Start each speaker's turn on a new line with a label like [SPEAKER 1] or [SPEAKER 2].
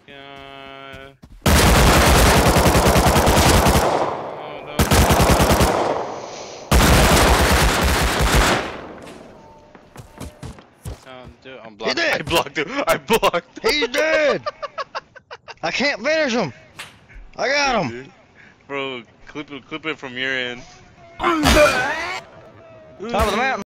[SPEAKER 1] god. Oh, no. Dude, I'm blocked. I blocked him. I blocked him.
[SPEAKER 2] He's dead. I can't finish him. I got him.
[SPEAKER 1] Bro, clip it from your end.
[SPEAKER 2] Top of the mountain.